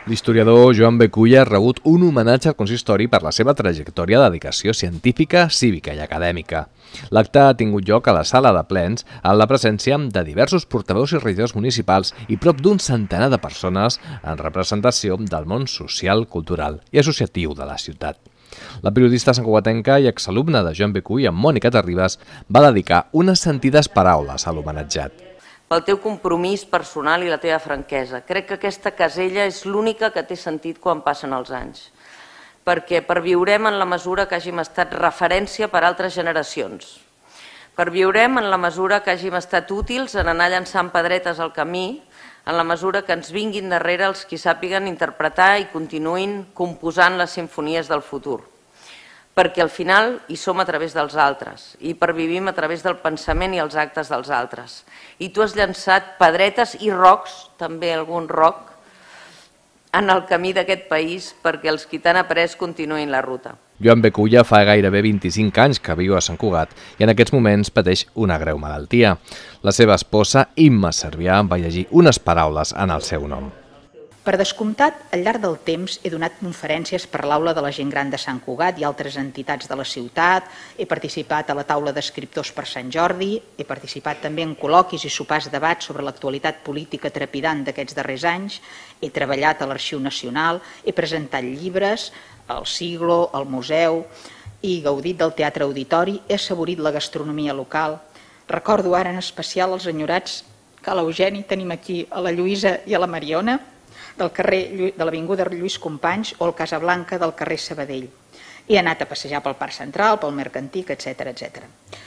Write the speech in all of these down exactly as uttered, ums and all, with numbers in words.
L'historiador Joan Beculla ha rebut un homenatge al consistori per la seva trajectòria de dedicació científica, cívica i acadèmica. L'acte ha tingut lloc a la sala de plens en la presència de diversos portaveus i regidors municipals i prop d'un centenar de persones en representació del món social, cultural i associatiu de la ciutat. La periodista santcugatenca i exalumna de Joan Beculla, Mònica Terribas, va dedicar unes sentides paraules a l'homenatjat. Pel teu compromís personal i la teva franquesa. Crec que aquesta casella és l'única que té sentit quan passen els anys, perquè perviurem en la mesura que hàgim estat referència per a altres generacions. Perviurem en la mesura que hàgim estat útils en anar llançant pedretes al camí, en la mesura que ens vinguin darrere els qui sàpiguen interpretar i continuïn composant les simfonies del futur. Perquè al final hi som a través dels altres i pervivim a través del pensament i els actes dels altres. I tu has llançat pedretes i rocs, també algun roc, en el camí d'aquest país perquè els qui t'han après continuïn la ruta. Joan Beculla fa gairebé vint-i-cinc anys que viu a Sant Cugat i en aquests moments pateix una greu malaltia. La seva esposa, Imma Cervià, va llegir unes paraules en el seu nom. Per descomptat, al llarg del temps he donat conferències per l'aula de la gent gran de Sant Cugat i altres entitats de la ciutat, he participat a la taula d'escriptors per Sant Jordi, he participat també en col·loquis i sopars debats sobre l'actualitat política trepidant d'aquests darrers anys, he treballat a l'Arxiu Nacional, he presentat llibres, al Siglo, al Museu, i gaudit del teatre auditori, he assaborit la gastronomia local. Recordo ara en especial els enyorats que a l'Eugeni tenim aquí a la Lluïsa i a la Mariona, del carrer de l'Avinguda Lluís Companys o el Casablanca del carrer Sabadell. He anat a passejar pel Parc Central, pel Mercantic, etcètera, etcètera.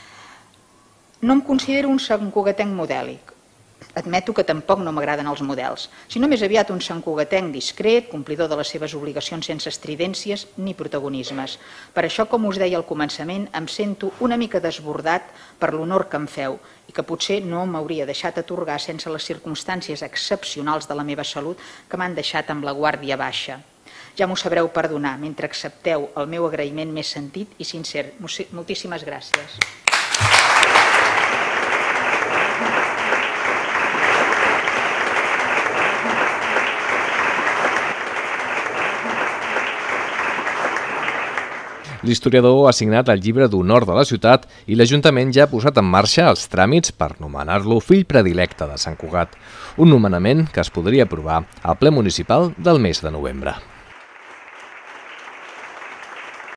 No em considero un santcugatenc modèlic. Admeto que tampoc no m'agraden els models, sinó més aviat un santcugatenc discret, complidor de les seves obligacions sense estridències ni protagonismes. Per això, com us deia al començament, em sento una mica desbordat per l'honor que em feu i que potser no m'hauria deixat atorgar sense les circumstàncies excepcionals de la meva salut que m'han deixat amb la guàrdia baixa. Ja m'ho sabreu perdonar mentre accepteu el meu agraïment més sentit i sincer. Moltíssimes gràcies. L'historiador ha signat el llibre d'honor de la ciutat i l'Ajuntament ja ha posat en marxa els tràmits per nomenar-lo fill predilecte de Sant Cugat, un nomenament que es podria aprovar al ple municipal del mes de novembre.